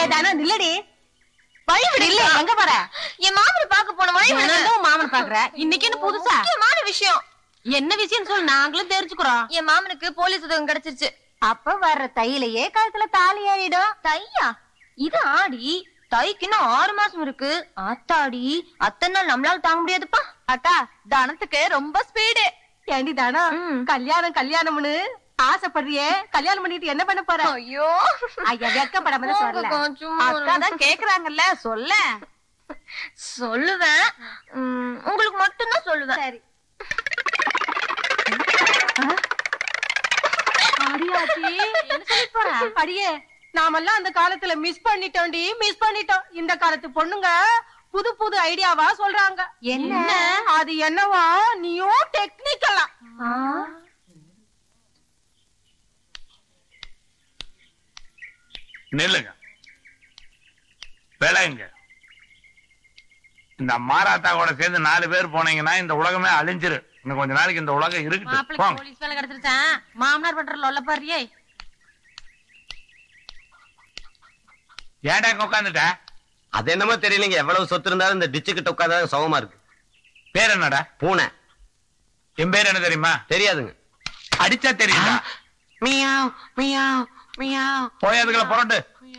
தானே நில்லடி. வழிவிடு. இல்ல எங்க போற? என் மாமனை பார்க்க போன வழிவிடு. மாமன் பாக்குற இன்னைக்கு என்ன புதுசா முக்கியமான விஷயம். என்ன விஷயம் சொல்லு, நாங்களும் தெரிஞ்சுக்கிறோம். என் மாமனுக்கு போலீஸ் உதவி கிடைச்சிருச்சு. அப்ப வர்ற தையிலேயே கழுத்துல தாலி ஏறிடும். தையா? இது ஆடி. தைக்கு இன்னும் 6 மாசம் இருக்கு. ஆத்தாடி, அத்தனை நாள் நம்மளால தாங்க முடியாதுப்பா. அக்கா தானத்துக்கு ரொம்ப ஸ்பீடு. ஏண்டி தானம், கல்யாணம் கல்யாணம்னு ஆசைப்படுறியே, கல்யாணம் பண்ணிட்டு என்ன பண்ண போற? ஐயோ ஐயா வெக்கப்படாம சொல்ல. அக்கா தான் கேக்குறாங்கல்ல, சொல்ல. சொல்லுவேன், உங்களுக்கு மட்டும்தான் சொல்லுவேன். சரி. அடியாச்சி என்ன சொல்லி போற? அடியே, நாமெல்லாம் அந்த காலத்துல மிஸ் பண்ணிட்டோம்டி, மிஸ் பண்ணிட்டோம். இந்த காலத்து பொண்ணுங்க புது புது ஐடியாவா சொல்றாங்க. என்ன அது? என்னவா நீயும் டெக்னிக்கலா? நெல்லுங்க விளையுங்க. இந்த மாராத்தா கூட சேர்ந்து 4 பேர் போனீங்கன்னா இந்த உலகமே அழிஞ்சிரு. இன்னும் கொஞ்ச நாளைக்கு இந்த உலகம் இருக்கு. போலீஸ் வேலை கிடைச்சிருச்சான். மாமனார் பண்ற லொல்ல பாரியே. ஏன்டா உட்காந்துட்ட? அது என்னமோ தெரியலங்க, எவ்வளவு சொத்து இருந்தாலும் இந்த டிச்சு கிட்ட உட்கார்ந்தா சுகமா இருக்கு. பேர் என்னடா? பூனை. என் பேர் என்ன தெரியுமா? தெரியாதுங்க. அடிச்சா தெரியுதா? மியாவ் மியாவ் மியாவ். போய் அதுக்குள்ள புரட்டு.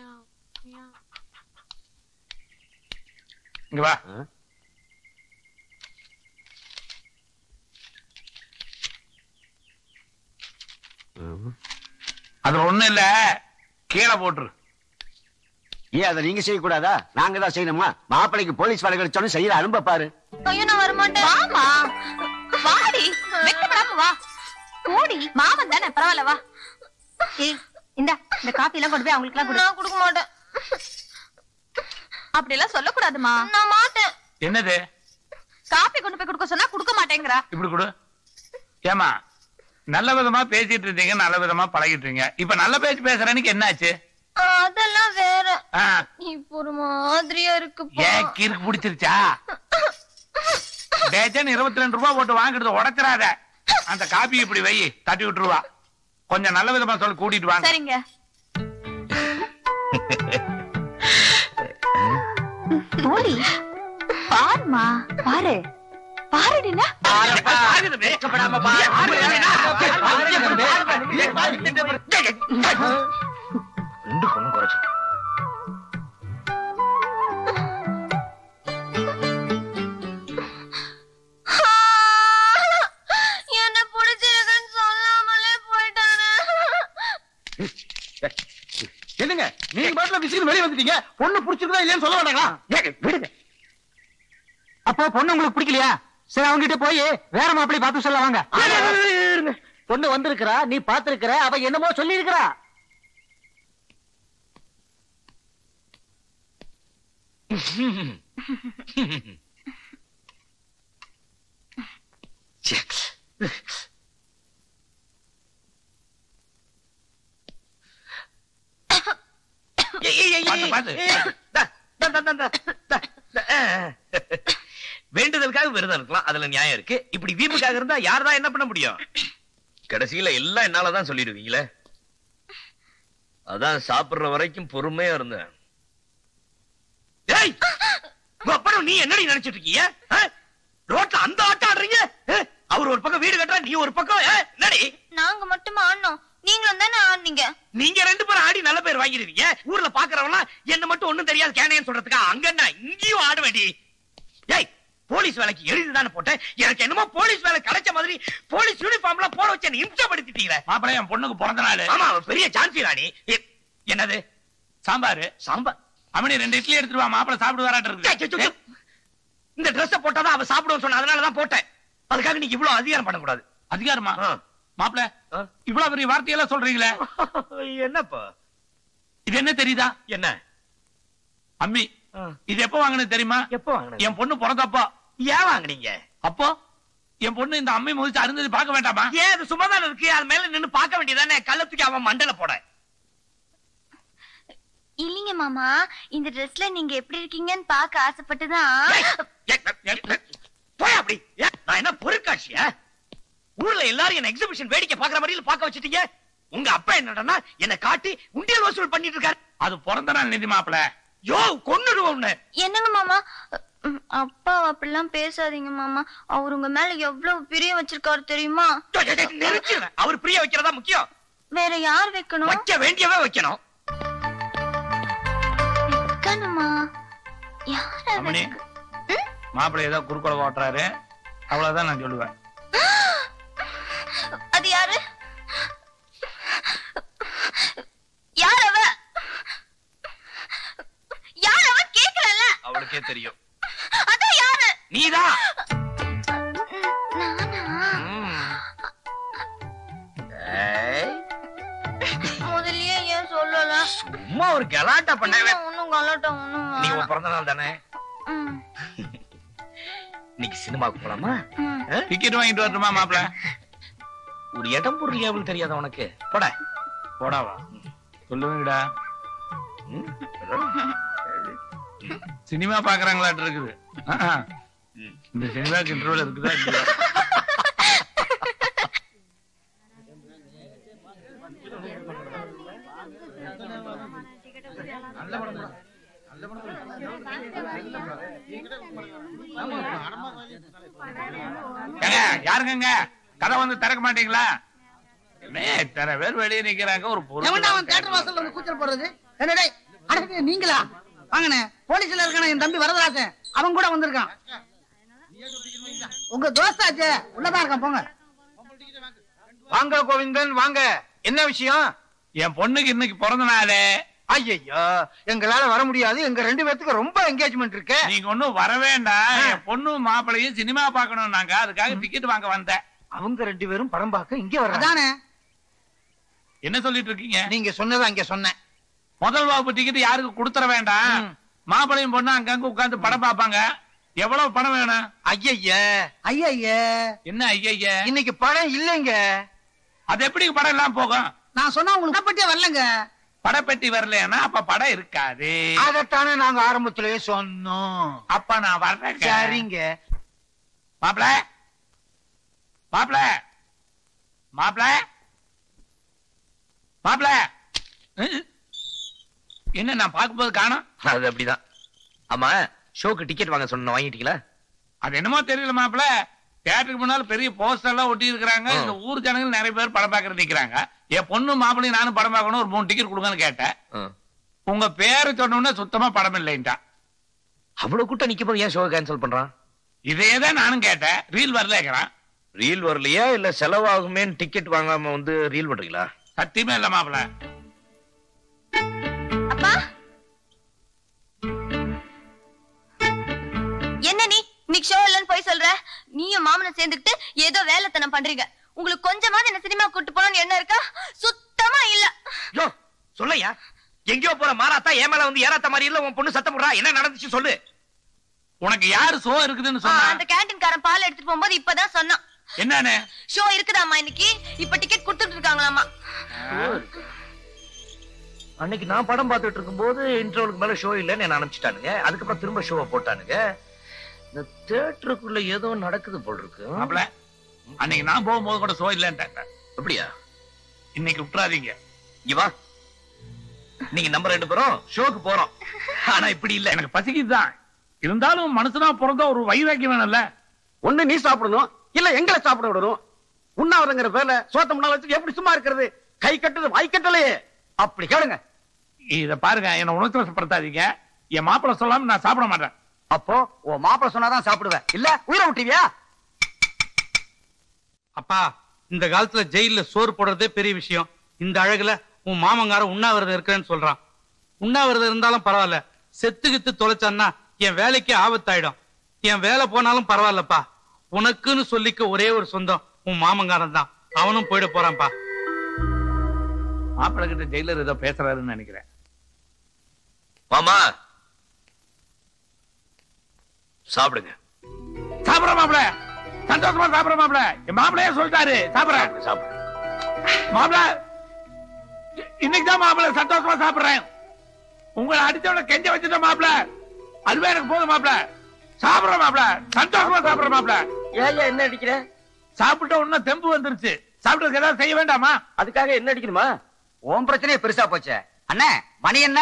இங்க வா. அது ஒண்ணு இல்ல, கீழே போட்டுரு. ஏன் அதை நீங்க செய்யக்கூடாதா? நாங்க தான் செய்யணுமா? மாப்பிளைக்கு போலீஸ் வேலை கிடைச்சோன்னு செய்யற அனுப்ப பாரு. ஐயோ நான் வரமாட்டேன். வாமா வாடி, வெக்கப்படாம வா. கூடி மாமன் தானே, பரவாயில்ல வா. இந்த காபி எல்லாம் கொண்டு போய் அவங்களுக்கு எல்லாம் நான் கொடுக்க மாட்டேன். அப்படி எல்லாம் சொல்லக்கூடாதுமா. நான் மாட்டேன். என்னது? காபி கொண்டு போய் கொடுக்க சொன்னா கொடுக்க மாட்டேங்கிறா. இப்படி கொடு. ஏமா நல்ல விதமா பேசிட்டு இருந்தீங்க, நல்ல விதமா பழகிட்டு இருக்கீங்க. இப்ப நல்ல பேச்சு பேசுறேன்னு என்னாச்சு? அதெல்லாம் வேற. இப்ப ஒரு மாதிரியா இருக்கு. ஏன் கிறுக்கு பிடிச்சிருச்சா? டேஜன் 22 ரூபாய் போட்டு வாங்குறது உடைச்சிடாத. அந்த காபி இப்படி வை, தட்டி விட்டுருவா. கொஞ்சம் நல்ல விதமா சொல்லி கூட்டிட்டு வாங்க. சரிங்க. போடி பாருமா, பாரு பாருடினா. வெட்கப்படாம பாரு. ரெண்டு பொண்ணு குறைச்சு. என்ன பிடிச்சிருக்குன்னு சொல்லாமலே போயிட்டாரு. என்னங்க நீங்க பாட்டுல விசிறு வெளியே வந்துட்டீங்க. பொண்ணு பிடிச்சிருக்கா இல்லையான்னு சொல்ல வேண்டாங்களா? விடுங்க. அப்போ பொண்ணு உங்களுக்கு பிடிக்கலையா? சரி, அவங்க கிட்ட போய் வேற மாப்பிள்ளை பார்த்து சொல்ல வாங்க. பொண்ணு வந்திருக்கிறா, நீ பாத்திருக்கிற, அவ என்னமோ சொல்லி இருக்கிறா. வேண்டுதலுக்காக விரதம் இருக்கலாம், அதுல நியாயம் இருக்கு. இப்படி வீம்புக்காக இருந்தா யார்தான் என்ன பண்ண முடியும்? கடைசியில எல்லாம் என்னாலதான் சொல்லிடுவீங்களே. அதான் சாப்பிடுற வரைக்கும் பொறுமையா இருந்தேன். அப்புறம் நீ என்னடி நினைச்சிட்டு இருக்கீங்க? ரோட்ல அந்த ஆட்டம் ஆடுறீங்க. அவர் ஒரு பக்கம் வீடு கட்டுறா, நீ ஒரு பக்கம். என்னடி நாங்க மட்டுமா ஆடணும்? நீங்களும் தானே ஆடுனீங்க. நீங்க 2 பேரும் ஆடி நல்ல பேர் வாங்கிடுவீங்க. ஊர்ல பாக்குறவங்க என்ன மட்டும் ஒண்ணும் தெரியாது கேனையன்னு சொல்றதுக்கா? அங்க என்ன இங்கேயும் ஆட வேண்டி? ஏய், போலீஸ் வேலைக்கு எழுதிதானே போட்டேன். எனக்கு என்னமோ போலீஸ் வேலை கிடைச்ச மாதிரி போலீஸ் யூனிஃபார்ம் எல்லாம் போட வச்சு இம்சப்படுத்திட்டீங்களே. மாப்பிள்ளை என் பொண்ணுக்கு பிறந்த நாள். ஆமா, பெரிய ஜான்சி ராணி. என்னது சாம்பார்? சாம்பார். அவனே 2 இட்லி எடுத்துட்டு வா, மாப்பிள்ளை சாப்பிடு வராட்டு இருக்கு. இந்த ட்ரெஸ் போட்டாதான் அவ சாப்பிடுவோம் சொன்ன, அதனாலதான் போட்டேன். அதுக்காக நீங்க இவ்வளவு அதிகாரம் பண்ணக்கூடாது. அதிகாரமா? மாப்பிள்ளை இவ்வளவு பெரிய வார்த்தையெல்லாம் சொல்றீங்களே. என்னப்பா இது? என்ன தெரியுதா? என்ன அம்மி? இது எப்ப வாங்கினது தெரியுமா? எப்போ வாங்கினது? என் பொண்ணு பிறந்தப்போ. ஏன் வாங்கினீங்க? அப்போ என் பொண்ணு இந்த அம்மி முதிச்சு அருந்தது பார்க்க வேண்டாமா? ஏன் அது சும்மாதான் இருக்கு, அது மேல நின்னு பார்க்க வேண்டியதானே? கள்ளத்துக்கு அவன் மண்டல போட. இல்லீங்க மாமா, இந்த ட்ரெஸ்ல நீங்க எப்படி இருக்கீங்கன்னு பார்க்க ஆசைப்பட்டுதான். போய் அப்படி. நான் என்ன பொருட்காட்சியா? ஊர்ல எல்லாரும் என்ன எக்ஸிபிஷன் வேடிக்கை பாக்குற மாதிரி பார்க்க வச்சுட்டீங்க. உங்க அப்பா என்னடா என்ன காட்டி உண்டியல் வசூல் பண்ணிட்டு இருக்காரு. அது பிறந்த நாள் நிதி மாப்பிள. யோ கொன்னுடுவோம். என்னங்க மாமா, அப்பா அப்படிலாம் பேசாதீங்க மாமா. அவர் உங்க மேல எவ்வளவு பிரியம் வச்சிருக்காரு தெரியுமா? அவர் பிரிய வைக்கிறதா முக்கியம். வேற யார் வைக்கணும்? வைக்க வேண்டியவே வைக்கணும். வைக்கணுமா? அம்மணி, மாப்பிள்ளை ஏதோ குறுக்கோள ஓட்டுறாரு, அவ்வளவுதான் நான் சொல்லுவேன். அது யாரு? யார் அவ? யார் அவ கேக்குறல? அவளுக்கே தெரியும். அதான் யாரு? நீதான். முதல்லயே ஏன் சொல்லல? சும்மா ஒரு கலாட்டா பண்ணவே. ஒண்ணும் கலாட்டா ஒண்ணும். நீங்க உன் பிறந்த நாள் தானே? இன்னைக்கு சினிமாவுக்கு போலாமா? டிக்கெட் வாங்கிட்டு வரட்டுமா மாப்பிள? ஒரு இடம் பொருள் ஏவல் தெரியாத உனக்கு? போட போடாவா? சொல்லுவீங்கடா. சினிமா பாக்குறாங்களாட்டு இருக்குது. இந்த சினிமாக்கு இன்டர்வல் இருக்குதா இல்லையா? யாருங்க கதை வந்து திறக்க மாட்டீங்களா? இத்தனை பேர் வெளியே நிக்கிறாங்க. ஒரு கூச்சல் போடுறது நீங்களா? வாங்கண்ணே, போலீஸ்ல இருக்கான என் தம்பி வரதராசன், அவன் கூட வந்திருக்கான். உங்க தோஸ்தாச்சே, உள்ளதான் இருக்கான். போங்க. வாங்க கோவிந்தன், வாங்க. என்ன விஷயம்? என் பொண்ணுக்கு இன்னைக்கு பிறந்த நாளு. ஐயோ, எங்களால வர முடியாது. எங்க 2 பேத்துக்கு ரொம்ப என்கேஜ்மெண்ட் இருக்கு. நீங்க ஒண்ணும் வர வேண்டாம். என் பொண்ணு மாப்பிளையும் சினிமா பாக்கணும். நாங்க அதுக்காக டிக்கெட் வாங்க வந்தேன். அவங்க 2 பேரும் படம் பார்க்க இங்க வர்றாங்க. என்ன சொல்லிட்டு இருக்கீங்க? நீங்க சொன்னதை அங்க சொன்னேன். முதல் வகுப்பு டிக்கெட் யாருக்கு கொடுத்துற வேண்டாம். மாப்பிளையும் பொண்ணு அங்கங்க உட்கார்ந்து படம் பாப்பாங்க. எவ்வளவு பணம் வேணும்? ஐயா ஐயா, என்ன ஐயா? இன்னைக்கு படம் இல்லைங்க. அது எப்படி படம் எல்லாம் போகும்? நான் சொன்னா உங்களுக்கு பட்டியே வரலங்க. படப்பெட்டி வரலன்னா அப்ப படம் இருக்காது. அதத்தானே நாங்க ஆரம்பத்திலேயே சொன்னோம். அப்ப நான் வர்றேன். சரிங்க. மாப்பிள மாப்பிள மாப்பிள மாப்பிள, என்ன நான் பார்க்கும்போது காணோம்? அது அப்படிதான். ஆமா, ஷோக்கு டிக்கெட் வாங்க சொன்ன வாங்கிட்டீங்களா? அது என்னமோ தெரியல மாப்பிள. தியேட்டருக்கு முன்னால பெரிய போஸ்டர் எல்லாம் ஒட்டி இருக்காங்க. இந்த ஊர் ஜனங்கள் நிறைய பேர் படம் பாக்குறது நிக்கிறாங்க. என் பொண்ணு மாப்பிளையும் நானும் படம் பார்க்கணும், ஒரு 3 டிக்கெட் கொடுங்கன்னு கேட்டேன். உங்க பேரை சொன்ன உடனே சுத்தமா படம் இல்லைன்ட்டா. அவ்வளவு கூட்டம் நிக்க போது ஏன் ஷோ கேன்சல் பண்றான்? இதேதான் நானும் கேட்டேன். ரீல் வரலங்கிறான். ரீல் வரலையா இல்ல செலவாகுமே டிக்கெட் வாங்காம வந்து ரீல் பண்றீங்களா? சத்தியமே இல்ல மாப்பிள. அப்பா, என்ன நீ இன்னைக்கு ஷோ இல்லன்னு போய் சொல்ற? நீயும் மாமனும் சேர்ந்துக்கிட்டு ஏதோ வேலைத்தனம் பண்றீங்க. உங்களுக்கு கொஞ்சமாவது என்ன சினிமா கூட்டு போனோம்னு என்ன இருக்கா? சுத்தமா இல்ல. யோ சொல்லையா, எங்கயோ போற மாறாத்தா ஏன் மேல வந்து ஏறாத்த மாதிரி இல்ல உன் பொண்ணு சத்தம் போடுறா. என்ன நடந்துச்சு சொல்லு. உனக்கு யாரு ஷோ இருக்குதுன்னு சொன்னா? அந்த கேண்டீன்காரன் பால் எடுத்துட்டு போகும்போது இப்பதான் சொன்னான். என்னன்னு? ஷோ இருக்குதாமா இன்னைக்கு, இப்ப டிக்கெட் கொடுத்துட்டு இருக்காங்களாமா. அன்னைக்கு நான் படம் பார்த்துட்டு இருக்கும்போது இன்டர்வலுக்கு மேல ஷோ இல்லன்னு என்ன அனுப்பிச்சிட்டானுங்க. அதுக்கப்புறம் திரும்ப ஷோவை போட்டானுங்க. இந்த தியேட்டருக்குள்ள ஏதோ நடக்குது போல் இருக்கு. மாப்பிள, அன்னைக்கு நான் போகும்போது கூட ஷோ இல்லன்ட்டாங்க. அப்படியா? இன்னைக்கு விட்டுறாதீங்க. இங்க வா, நீங்க நம்ம 2 பேரும் ஷோக்கு போறோம். ஆனா இப்படி இல்ல. எனக்கு பசிக்குதுதான். இருந்தாலும் மனுஷனா பிறந்தா ஒரு வைராக்கியம் வேணும்ல. ஒண்ணு நீ சாப்பிடணும், இல்ல எங்களை சாப்பிட விடணும். உண்ணாவிரங்கிற பேர்ல சோத்த முன்னால வச்சு எப்படி சும்மா இருக்கிறது? கை கட்டுது வாய் கட்டலையே. அப்படி கேளுங்க. இத பாருங்க, என்ன உணர்ச்சிவசப்படுத்தாதீங்க. என் மாப்பிள்ள சொல்லாம நான் சாப்பிட மாட்டேன். அப்போ உன் மாப்பிள்ள சொன்னாதான் சாப்பிடுவேன், இல்ல உயிரை விட்டுவியா? அப்பா, இந்த காலத்துல ஜெயில சோறு போடுறதே பெரிய விஷயம். இந்த அழகுல உன் மாமங்கார உண்ணாவிரதம் இருக்கிறேன்னு சொல்றான். உண்ணாவிரதம் இருந்தாலும் பரவாயில்ல, செத்துக்கித்து தொலைச்சான்னா என் வேலைக்கு ஆபத்தாயிடும். என் வேலை போனாலும் பரவாயில்லப்பா. உனக்குன்னு சொல்லிக்க ஒரே ஒரு சொந்தம் உன் மாமங்காரன் தான். அவனும் போயிட போறான்ப்பா. மாப்பிள்ள கிட்ட ஜெயிலர் ஏதோ பேசுறாருன்னு நினைக்கிறேன். மாமா சாப்பிடுங்க. சாப்பிட மாப்பிள்ள, சந்தோஷமா சாப்பிட மாப்பிள்ள. என் மாப்பிள்ளையே சொல்லிட்டாரு சாப்பிடுறேன். சாப்பிடு மாப்பிள்ள, இன்னைக்குதான் மாப்பிள்ள சந்தோஷமா சாப்பிடுறேன். உங்களை அடிச்சவன கெஞ்ச வச்சுட்ட மாப்பிள்ள, அதுவே எனக்கு போதும் மாப்பிள்ள. சாப்பிடுற மாப்பிள்ள, சந்தோஷமா சாப்பிடுற மாப்பிள்ள. ஏன் என்ன அடிக்கிற? சாப்பிட்ட உடனே தெம்பு வந்துருச்சு. சாப்பிட்டதுக்கு ஏதாவது செய்ய வேண்டாமா? அதுக்காக என்ன அடிக்கணுமா? உன் பிரச்சனையே பெருசா போச்சே. அண்ணே மணி என்ன?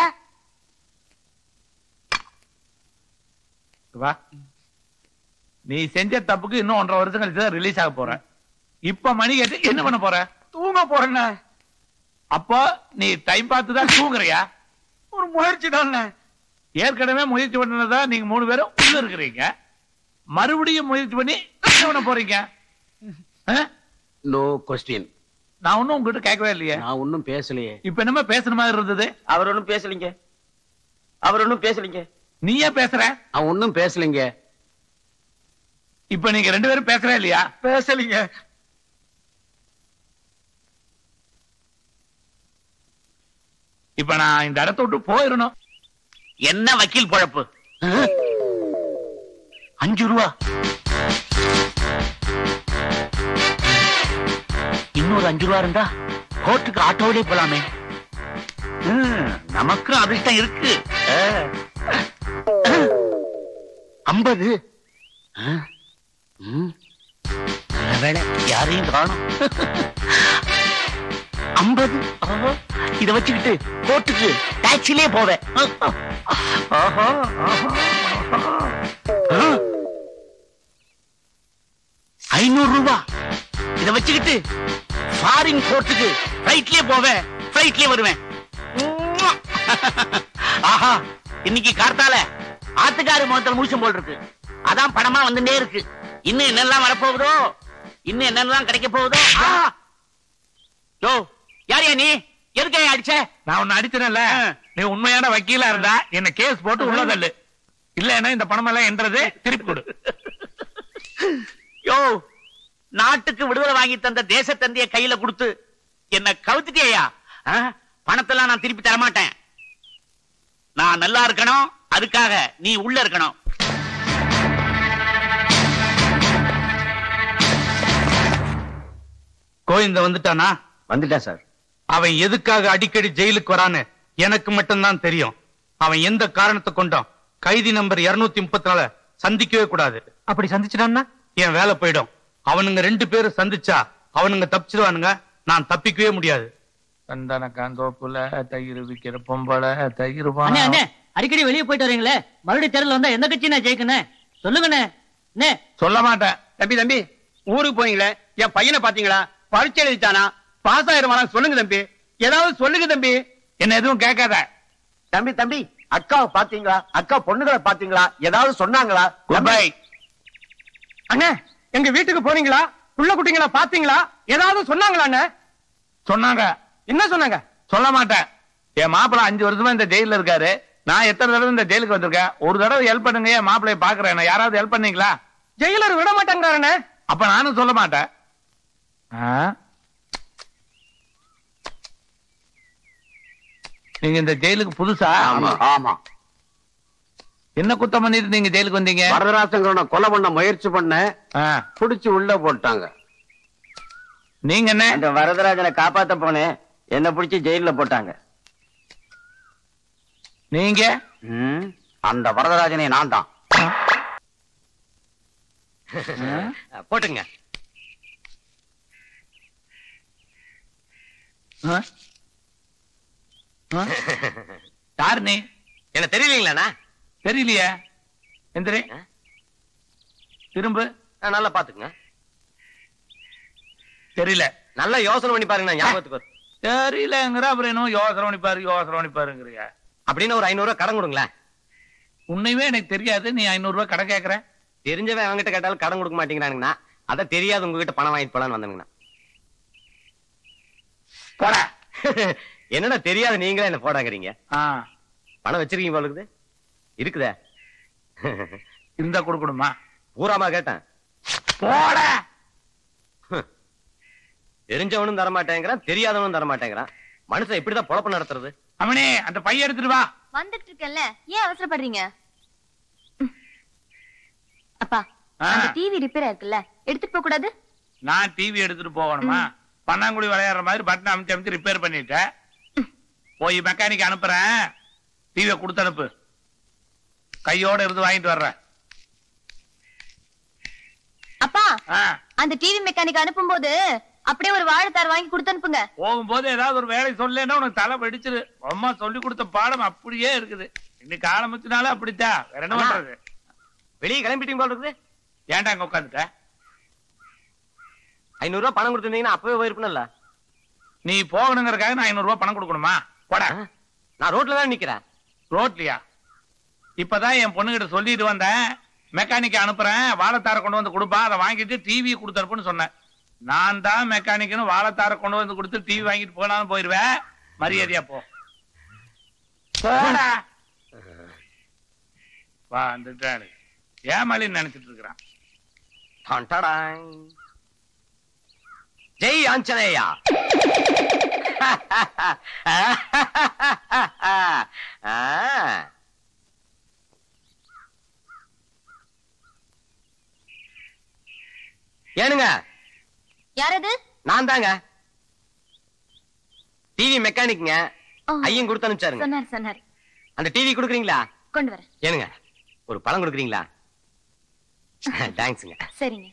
வா, நீ செஞ்ச தப்புக்கு இன்னும் 1.5 வருஷம் கழிச்சு தான் ரிலீஸ் ஆக போற. இப்ப மணி கேட்டு என்ன பண்ண போற? தூங்க போறேண்ணே. அப்போ நீ டைம் பார்த்து தான் தூங்குறியா? ஒரு முயற்சி தான். ஏற்கனவே முயற்சி பண்ணதா நீங்க 3 பேரும் உள்ள இருக்கிறீங்க. மறுபடியும் முயற்சி பண்ணி என்ன பண்ண போறீங்க? No question. நான் ஒன்னும் உங்ககிட்ட கேட்கவே இல்லையே. நான் ஒன்னும் பேசலையே. இப்ப என்னமா பேசுற மாதிரி இருந்தது? அவர் ஒன்னும் பேசலீங்க. அவர் ஒன்னும் பேசலீங்க. நீ ஏன் பேசுற? அவன் ஒன்னும் பேசலீங்க. இப்ப நீங்க 2 பேரும் பேசுறே இல்லையா? பேசலீங்க. இப்ப நான் இந்த இடத்த விட்டு போயிடணும். என்ன வக்கீல் பொழப்பு? 5 ரூபா. இன்னொரு 5 ரூபா இருந்தா கோர்ட்டுக்கு ஆட்டோவிலே போலாமே. நமக்கு அதிர்ஷ்டம் இருக்கு. 50. வேலை யாரையும் காணும். 50. இத வச்சுக்கிட்டு கோர்ட்டுக்கு டாக்ஸிலே போவேன். 500 ரூபா இத வச்சுக்கிட்டு ஃபாரின் கோர்ட்டுக்கு ஃபிளைட்லயே போவேன், ஃபிளைட்லயே வருவேன். ஆஹா, இன்னைக்கு கார்த்தால ஆத்துக்காரு முகத்தில் மூச்சம் போல் இருக்கு. அதான் பணமா வந்துட்டே இருக்கு. இன்னும் என்னெல்லாம் வரப்போகுதோ, இன்னும் என்னெல்லாம் கிடைக்க போகுதோ. யோ, யாரையா நீ? எதுக்கு அடிச்ச? நான் உன்னை அடிச்சேன்ல. நீ உண்மையான வக்கீலா இருந்தா என்ன கேஸ் போட்டு உள்ள தள்ளு. இல்லன்னா இந்த பணம் எல்லாம் என்றது திருப்பி கொடு. யோ, நாட்டுக்கு விடுதலை வாங்கி தந்த தேச தந்தைய கையில கொடுத்து என்ன கவுத்துட்டியா? பணத்தெல்லாம் நான் திருப்பி தரமாட்டேன். நான் நல்லா இருக்கணும், அதுக்காக நீ உள்ள இருக்கணும். கோவிந்த வந்துட்டானா? வந்துட்டா சார். அவன் எதுக்காக அடிக்கடி ஜெயிலுக்கு வரான்னு எனக்கு மட்டும்தான் தெரியும். அவன் எந்த காரணத்தை கொண்டோம் கைதி நம்பர் 234 சந்திக்கவே கூடாது. அப்படி சந்திச்சிட்டான்னா என் வேலை போயிடும். அவனுங்க 2 பேரும் சந்திச்சா அவனுங்க தப்பிச்சிருவானுங்க, நான் தப்பிக்கவே முடியாது. சந்தன காந்தோப்புல தயிர் விக்கிற பொம்பளை தயிர் அடிக்கடி வெளியே போயிட்டு வரீங்களே, மறுபடியும் தேர்தல் வந்தா எந்த கட்சி நான் ஜெயிக்கணும் சொல்லுங்கண்ணே. சொல்ல மாட்டேன். தம்பி ஊருக்கு போனீங்களே, என் பையனை பாத்தீங்களா? பரீட்சை எழுதிட்டானா? பாஸ் ஆயிருவானா? சொல்லுங்க தம்பி, ஏதாவது சொல்லுங்க தம்பி. என்ன எதுவும் கேட்காத. தம்பி அக்காவை பாத்தீங்களா? அக்கா பொண்ணுகளை பாத்தீங்களா? ஏதாவது சொன்னாங்களா? அண்ணே, எங்க வீட்டுக்கு போனீங்களா? புள்ள குட்டிங்களா பாத்தீங்களா? ஏதாவது சொன்னாங்களா அண்ணே? சொன்னாங்க. என்ன சொன்னாங்க? சொல்ல மாட்டேன். என் மாப்பிள்ள 5 வருஷமா இந்த ஜெயில இருக்காரு. நான் எத்தனை தடவை இந்த ஜெயிலுக்கு வந்திருக்கேன். ஒரு தடவை ஹெல்ப் பண்ணுங்க, என் மாப்பிள்ளைய பாக்குறேன். யாராவது ஹெல்ப் பண்ணீங்களா? ஜெயிலர் விட மாட்டாங்க. அப்ப நானும் சொல்ல மாட்டேன். நீங்க இந்த ஜெயிலுக்கு புதுசா? ஆமா. என்ன குத்தம் பண்ணிட்டு நீங்க ஜெயிலுக்கு வந்தீங்க? வரதராசன் கொலை பண்ண முயற்சி பண்ண புடிச்சு உள்ள போட்டாங்க. நீங்க என்ன? அந்த வரதராஜனை காப்பாத்த போனேன், என்ன பிடிச்சி ஜெயில போட்டாங்க. நீங்க? அந்த வரதராஜனை நான் தான். போட்டுங்க. யாரு நீ? என்ன தெரியலீங்களா? தெரியலையே. எந்திரி, திரும்ப. நல்லா பாத்துக்குங்க. தெரியல. நல்லா யோசனை பண்ணி பாருங்க, ஞாபகத்துக்கு வரும். தெரியலங்கிற அப்புறம் என்ன யோசனை பண்ணிப்பாருங்கிறியா? அப்படின்னு ஒரு 500 ரூபாய் கடன் கொடுங்களேன். உன்னையுமே எனக்கு தெரியாது, நீ 500 ரூபாய் கடன் கேட்கற. தெரிஞ்சவன் அவங்ககிட்ட கேட்டாலும் கடன் கொடுக்க மாட்டேங்கிறானுங்கண்ணா. அத தெரியாது உங்ககிட்ட பணம் வாங்கிட்டு போலான்னு வந்தேங்கண்ணா. போடா. என்னடா தெரியாது, நீங்களே என்ன போடாங்கிறீங்க. பணம் வச்சிருக்கீங்க போல இருக்குது. இருக்குதே இருந்தா கொடுக்கணுமா? பூராமா கேட்டேன். போடா. தெரிஞ்சவனும் தரமாட்டேங்கிறான், தெரியாதவனும் தரமாட்டேங்கிறான். மனுஷன் எப்படிதான் பொழப்பு நடத்துறது? அவனே அந்த பைய எடுத்துட்டு வா. வந்துட்டு இருக்கேன்ல, ஏன் அவசரப்படுறீங்க? அப்பா, அந்த டிவி ரிப்பேர் இருக்குல்ல, எடுத்துட்டு போக கூடாது? நான் டிவி எடுத்துட்டு போகணுமா? பன்னாங்குடி விளையாடுற மாதிரி பட்டன் அமைச்சு ரிப்பேர் பண்ணிட்டேன். போய் மெக்கானிக் அனுப்புறேன், டிவியை கொடுத்து அனுப்பு. கையோட இருந்து வாங்கிட்டு வர்றேன். அப்பா, அந்த டிவி மெக்கானிக் அனுப்பும் போது அப்படியே ஒரு வாழைத்தார் வாங்கி கொடுத்து அனுப்புங்க. போகும்போது ஏதாவது ஒரு வேலை சொல்லேன்னா உனக்கு தலை வெடிச்சிரு. அம்மா சொல்லி கொடுத்த பாடம் அப்படியே இருக்குது. இன்னைக்கு ஆரம்பிச்சனால அப்படித்தான். வேற என்ன பண்றது? வெளியே கிளம்பிட்டீங்க போல இருக்குது. ஏன்டா அங்க உட்காந்துட்ட? 500 ரூபாய் பணம் கொடுத்திருந்தீங்கன்னா அப்பவே போயிருப்பேன்ல. நீ போகணுங்கிறதுக்காக நான் 500 ரூபாய் பணம் கொடுக்கணுமா? போடா. நான் ரோட்ல தான் நிக்கிறேன். ரோட்லயா? இப்பதான் என் பொண்ணுகிட்ட சொல்லிட்டு வந்தேன், மெக்கானிக்க அனுப்புறேன், வாழைத்தார கொண்டு வந்து கொடுப்பா, அதை வாங்கிட்டு டிவி கொடுத்தனுப்புன்னு சொன்னேன். நான் தான் மெக்கானிக்னு வாழைத்தார கொண்டு வந்து கொடுத்து டிவி வாங்கிட்டு போனாலும் போயிருவேன். மரியாதையா போ. போடா. வந்துட்டாரு. ஏமாளின்னு நினைச்சிட்டு இருக்கிறான். ஜெய் ஆஞ்சநேயா. ஏனுங்க? யாரது? நான் தாங்க, டிவி மெக்கானிக்ங்க. ஐயன் கொடுத்து அனுப்பிச்சாருங்க. சொன்னார். அந்த டிவி கொடுக்குறீங்களா? கொண்டு வரேன். ஏனுங்க ஒரு பழம் கொடுக்குறீங்களா? தேங்க்ஸ்ங்க. சரிங்க.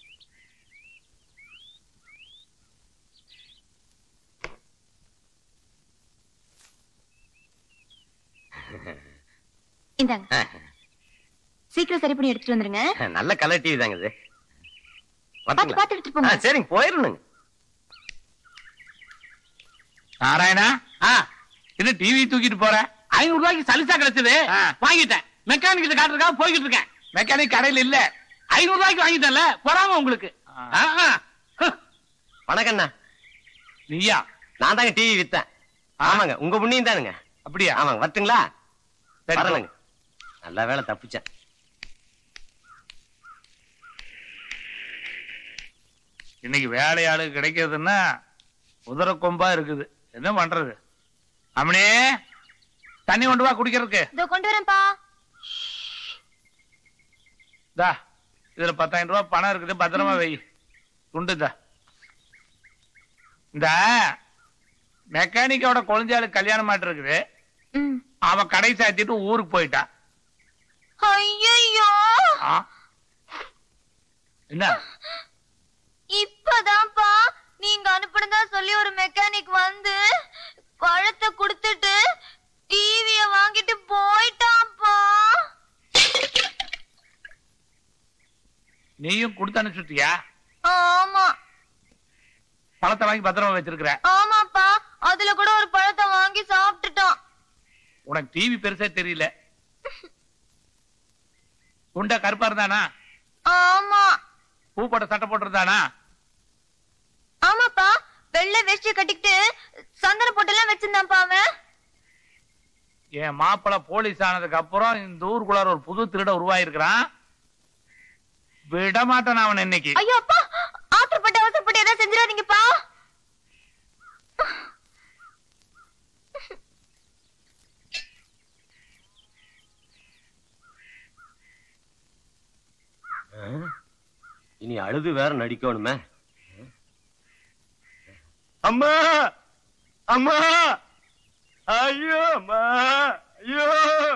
இந்தாங்க. சீக்கிரம் சரி பண்ணி எடுத்துட்டு வந்துருங்க. நல்ல கலர் டிவி தாங்க இது. பாத்து எடுத்துட்டு போங்க. சரிங்க, போயிடணுங்க. நாராயணா, இது டிவி தூக்கிட்டு போற? 500 ரூபாய்க்கு சலிசா கிடைச்சது, வாங்கிட்டேன். மெக்கானிக் கிட்ட காட்டுறதுக்காக போய்கிட்டு இருக்கேன். மெக்கானிக் கடையில் இல்ல. 500 ரூபாய்க்கு வாங்கிட்டேன்ல, பொறாம உங்களுக்கு. வணக்கண்ணா. நீயா? நான் தாங்க டிவி வித்தேன். ஆமாங்க, உங்க புண்ணியம் தானுங்க. அப்படியா? ஆமாங்க, வரட்டுங்களா? வரலங்க. நல்ல வேலை தப்பிச்சேன். இன்னைக்கு வேலையாளு கிடைக்கிறதுன்னா உதர கொம்பா இருக்குது. என்ன பண்றது? அம்மனே, தண்ணி கொண்டு வா குடிக்கிறதுக்கு. இதோ கொண்டு வரேன்ப்பா. இதுல 10,000 ரூபாய் பணம் இருக்குது, பத்திரமா வை. துண்டுதா. இந்த மெக்கானிக்கோட கொழுந்தாளுக்கு கல்யாணம் மாட்டு இருக்குது. அவன் கடை சாத்திட்டு ஊருக்கு போயிட்டான். ஐயோ, என்ன? இப்பதான்ப்பா நீங்க அனுப்புனதா சொல்லி ஒரு மெக்கானிக் வந்து பழத்தை கொடுத்துட்டு டிவிய வாங்கிட்டு போயிட்டான்ப்பா. நீயும் கொடுத்து அனுப்பிச்சுட்டியா? ஆமா. பழத்தை வாங்கி பத்திரமா வச்சிருக்கிற? ஆமாப்பா, அதுல கூட ஒரு பழத்தை வாங்கி சாப்பிட்டுட்டான். உனக்கு டிவி பெருசா தெரியல. குண்டா கருப்பா இருந்தானா? ஆமா. பூ போட்ட சட்டை போட்டிருந்தானா? ஆமாப்பா, வெள்ளை வேஷ்டிய கட்டிக்கிட்டு சந்தன போட்டெல்லாம் வச்சிருந்தான்ப்பா அவன். என் மாப்பிள போலீஸ் ஆனதுக்கு அப்புறம் இந்த ஊருக்குள்ளார ஒரு புது திருட உருவாயிருக்கிறான். விட மாட்டான் அவன் இன்னைக்கு. ஐயோ அப்பா, அவசரப்பட்டு ஏதாவது செஞ்சிடாதீங்கப்பா. இனி அழுது வேற நடிக்கணுமே. அம்மா அம்மா, ஐயோ அம்மா, ஐயோ.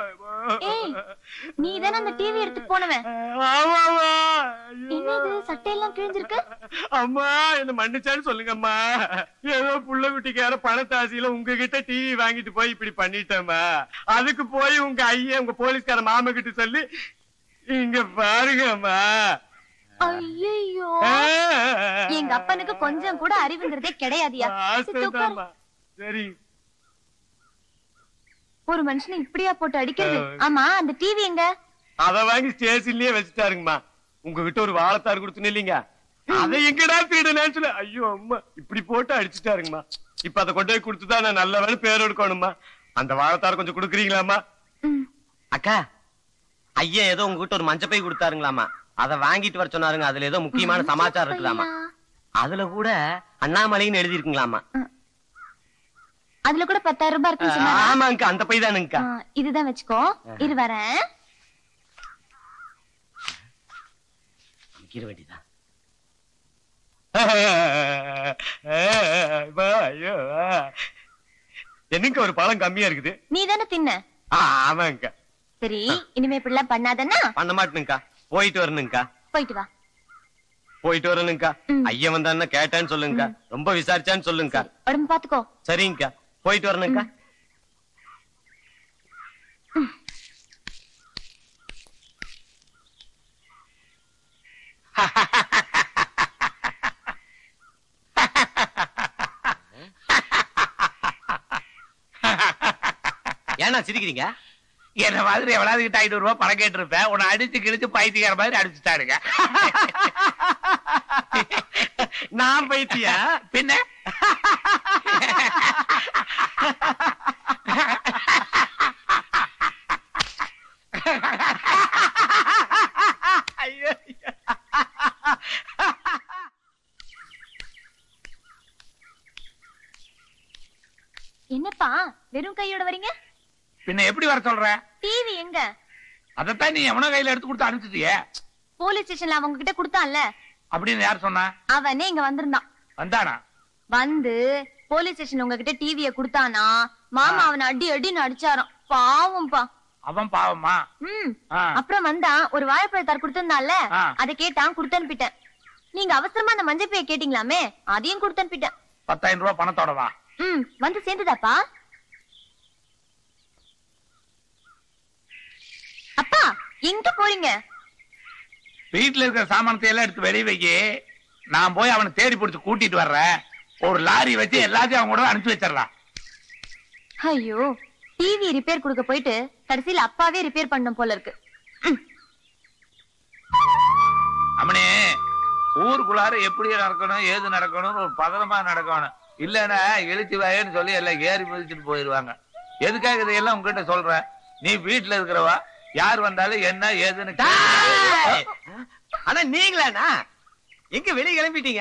நீ தானே அந்த டிவி எடுத்து போனவன்? ஆமாமா. என்னது சட்டையெல்லாம் கிழிஞ்சிருக்கு? அம்மா என்ன மன்னிச்சான்னு சொல்லுங்கம்மா. ஏதோ புள்ள குட்டிக்கார பணத்தாசியில உங்ககிட்ட டிவி வாங்கிட்டு போய் இப்படி பண்ணிட்டேம்மா. அதுக்கு போய் உங்க ஐயா உங்க போலீஸ்கார மாமா கிட்ட சொல்லி இங்க பாருங்கம்மா. ஐயோ, எங்க அப்பனுக்கு கொஞ்சம் கூட அறிவுங்கிறதே கிடையாதியா? சரி, ஒரு மனுஷனை இப்படியா போட்டு அடிக்கிறது? ஆமா, அந்த டிவி எங்க? அத வாங்கி ஸ்டேஷன்லயே வச்சுட்டாருங்கம்மா. உங்ககிட்ட ஒரு வாழைத்தார் கொடுத்துன்னு இல்லீங்க, அதை எங்கடா தீடனேன்னு சொல்லி ஐயோ அம்மா இப்படி போட்டு அடிச்சுட்டாருங்கம்மா. இப்ப அதை கொண்டு போய் கொடுத்துதான் நான் நல்ல வேலை பேர் எடுக்கணும்மா. அந்த வாழைத்தார் கொஞ்சம் கொடுக்குறீங்களாம்மா? அக்கா, ஐயா ஏதோ உங்ககிட்ட ஒரு மஞ்சப்பை கொடுத்தாருங்களாமா, அதை வாங்கிட்டு வர சொன்னாருங்க. அதுல ஏதோ முக்கியமான சமாச்சாரம் இருக்குதாமா. அதுல கூட அண்ணாமலைன்னு எழுதி இருக்குங்களாமா. அதுல கூட 10,000 ரூபாய் இருக்கு. ஆமாங்க, அந்த பை தானுங்கக்கா. இதுதான் வச்சுக்கோ, இரு வரேன். வேண்டியதான். என்னங்க ஒரு பழம் கம்மியா இருக்குது. நீ தானே தின்ன? ஆமாங்கக்கா. சரி, இனிமே இப்படிலாம் பண்ணாதன்னா? பண்ண மாட்டேனுங்கக்கா, போயிட்டு வரணுங்கக்கா. போயிட்டு வா. போயிட்டு வரணுங்கக்கா. ஐயன் வந்தான்னு கேட்டான்னு சொல்லுங்கக்கா. ரொம்ப விசாரிச்சான்னு சொல்லுங்கக்கா. உடம்பு பாத்துக்கோ. சரிங்கக்கா, போயிட்டு வரணுங்கக்கா. ஏன்னா சிரிக்கிறீங்க? என்ன மாதிரி எவ்வளவு கிட்ட 500 ரூபாய் பணம் கேட்டு இருப்பேன். உன்னை அடிச்சு கிழிச்சு பைத்தியக்கார மாதிரி அடிச்சுட்டாருங்க. நான் பைத்தியா? பின்ன என்னப்பா வெறும் கையோட வரீங்க? பின்ன எப்படி வர சொல்ற? டிவி எங்க? அதத்தான் நீ எவனோ கையில எடுத்து கொடுத்து அனுப்பிச்சிட்டியே. போலீஸ் ஸ்டேஷன்ல அவங்க கிட்ட கொடுத்தான்ல. அப்படின்னு யார் சொன்னா? அவனே இங்க வந்திருந்தான். வந்தானா? வந்து போலீஸ் ஸ்டேஷன் உங்ககிட்ட டிவியை கொடுத்தானா மாமா அவனை அடி அடின்னு அடிச்சாராம். பாவம்பா. அவன் பாவமா? அப்புறம் வந்தா ஒரு வாழைப்பழத்தார் கொடுத்திருந்தான்ல, அதை கேட்டான், கொடுத்து அனுப்பிட்டேன். நீங்க அவசரமா அந்த மஞ்சள் பைய கேட்டீங்களாமே, அதையும் கொடுத்து அனுப்பிட்டேன். 10,000 ரூபாய் பணத்தோடவா? வந்து சேர்ந்துதாப்பா? அப்பா எங்க போறீங்க? வீட்டுல இருக்கிற சாமானத்தை எல்லாம் எடுத்து வெளியே வைக்கி. நான் போய் அவனை தேடி பிடிச்சு கூட்டிட்டு வர்றேன். ஒரு லாரி வச்சு எல்லாத்தையும் அவங்க கூட அனுப்பிச்சு வச்சிடலாம். ஐயோ, டிவி ரிப்பேர் கொடுக்க போயிட்டு கடைசியில அப்பாவே ரிப்பேர் பண்ணும் போல இருக்கு. அம்மனே, ஊருக்குள்ளார எப்படி நடக்கணும் ஏது நடக்கணும்னு ஒரு பதனமா நடக்கணும். இல்லன்னா எழுச்சி வாயன்னு சொல்லி எல்லாம் ஏறி மிதிச்சுட்டு போயிருவாங்க. எதுக்காக இதையெல்லாம் உங்ககிட்ட சொல்றேன்? நீ வீட்டுல இருக்கிறவா, யார் வந்தாலும் என்ன ஏதுன்னு. ஆனா நீங்களாண்ணா எங்க வெளியே கிளம்பிட்டீங்க?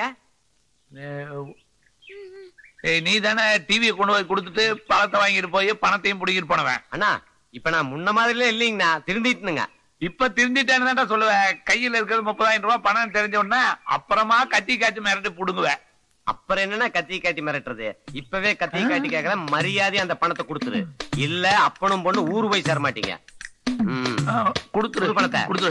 நீ தானே டிவியை கொண்டு போய் கொடுத்துட்டு பழத்தை வாங்கிட்டு போய் பணத்தையும் பிடிக்கிட்டு போனவன். அண்ணா இப்ப நான் முன்ன மாதிரில இல்லைங்கண்ணா, திருந்திட்டுங்க. இப்ப திருந்திட்டேன்னு தான் சொல்லுவேன். கையில இருக்கிறது 30,000 ரூபாய் பணம் தெரிஞ்ச உடனே அப்புறமா கத்தி காய்ச்சி மிரட்டி புடுங்குவேன். அப்புறம் என்னன்னா கத்தி காட்டி மிரட்டுறது? இப்பவே கத்தி காட்டி கேட்கற மரியாதை அந்த பணத்தை கொடுத்துரு. இல்ல அப்பனும் பொண்ணு ஊரு போய் சேர மாட்டீங்க. கொடுத்துரு பணத்தை கொடுத்துரு.